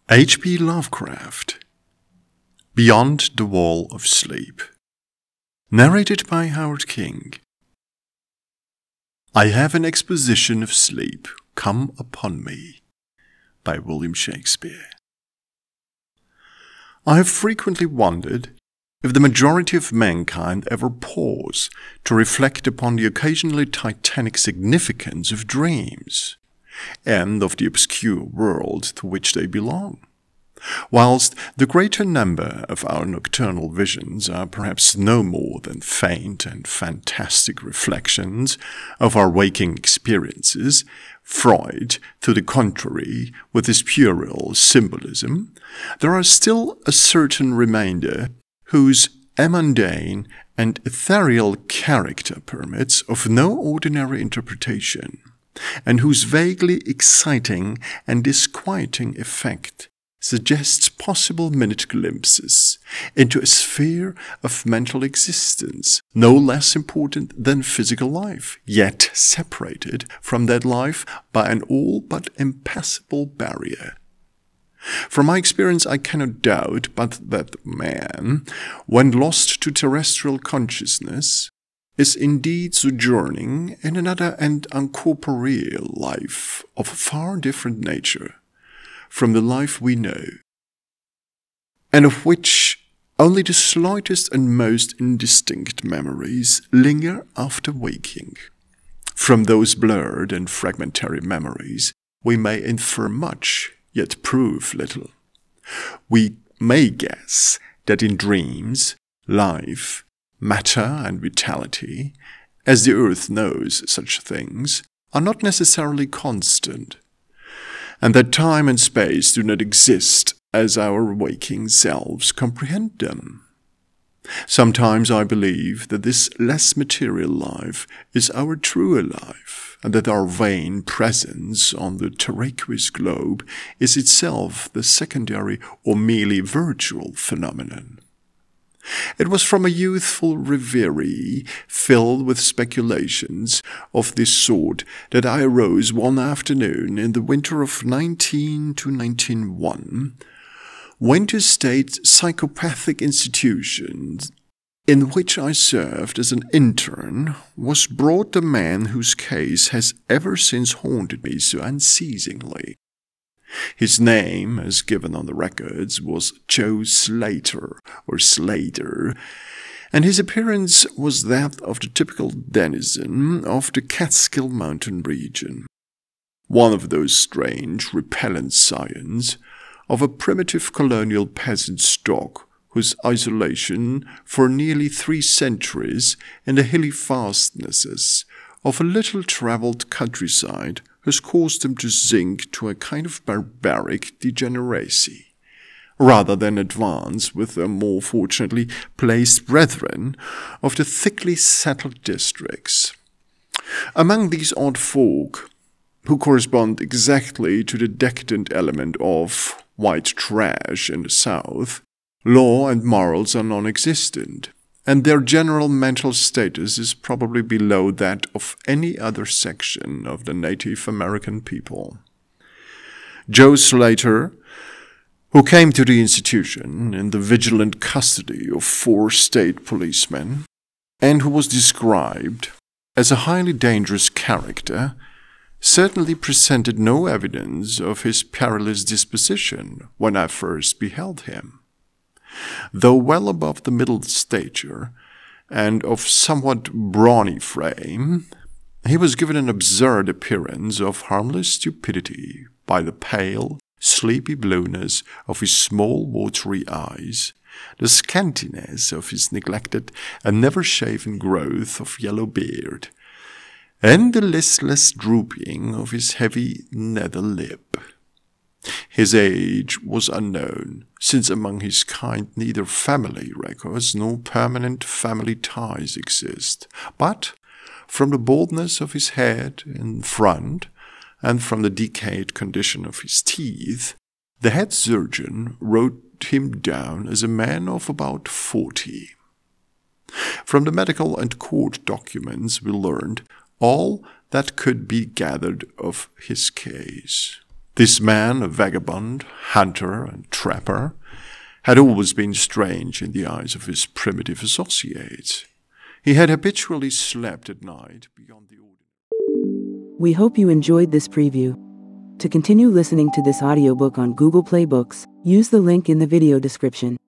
H.P. Lovecraft, Beyond the Wall of Sleep. Narrated by Howard King. I have an exposition of sleep come upon me, by William Shakespeare. I have frequently wondered if the majority of mankind ever pause to reflect upon the occasionally titanic significance of dreams, and of the obscure world to which they belong. Whilst the greater number of our nocturnal visions are perhaps no more than faint and fantastic reflections of our waking experiences, Freud, to the contrary, with his puerile symbolism, there are still a certain remainder whose mundane and ethereal character permits of no ordinary interpretation, and whose vaguely exciting and disquieting effect suggests possible minute glimpses into a sphere of mental existence no less important than physical life, yet separated from that life by an all but impassable barrier. From my experience, I cannot doubt but that man, when lost to terrestrial consciousness, is indeed sojourning in another and uncorporeal life of a far different nature from the life we know, and of which only the slightest and most indistinct memories linger after waking. From those blurred and fragmentary memories we may infer much, yet prove little. We may guess that in dreams, life, matter and vitality, as the earth knows such things, are not necessarily constant, and that time and space do not exist as our waking selves comprehend them. Sometimes I believe that this less material life is our truer life, and that our vain presence on the terraqueous globe is itself the secondary or merely virtual phenomenon. It was from a youthful reverie filled with speculations of this sort that I arose one afternoon in the winter of 1901, went to a state psychopathic institution in which I served as an intern, was brought the man whose case has ever since haunted me so unceasingly. His name, as given on the records, was Joe Slater, or Slater, and his appearance was that of the typical denizen of the Catskill Mountain region. One of those strange, repellent scions of a primitive colonial peasant stock whose isolation for nearly 3 centuries in the hilly fastnesses of a little-travelled countryside has caused them to sink to a kind of barbaric degeneracy, rather than advance with their more fortunately placed brethren of the thickly settled districts. Among these odd folk, who correspond exactly to the decadent element of white trash in the South, law and morals are non-existent, and their general mental status is probably below that of any other section of the Native American people. Joe Slater, who came to the institution in the vigilant custody of 4 state policemen, and who was described as a highly dangerous character, certainly presented no evidence of his perilous disposition when I first beheld him. Though well above the middle stature, and of somewhat brawny frame, he was given an absurd appearance of harmless stupidity by the pale, sleepy blueness of his small watery eyes, the scantiness of his neglected and never-shaven growth of yellow beard, and the listless drooping of his heavy nether lip. His age was unknown, since among his kind neither family records nor permanent family ties exist, but from the baldness of his head in front, and from the decayed condition of his teeth, the head surgeon wrote him down as a man of about 40. From the medical and court documents we learned all that could be gathered of his case. This man, a vagabond, hunter, and trapper, had always been strange in the eyes of his primitive associates. He had habitually slept at night beyond the ordinary. We hope you enjoyed this preview. To continue listening to this audiobook on Google Play Books, use the link in the video description.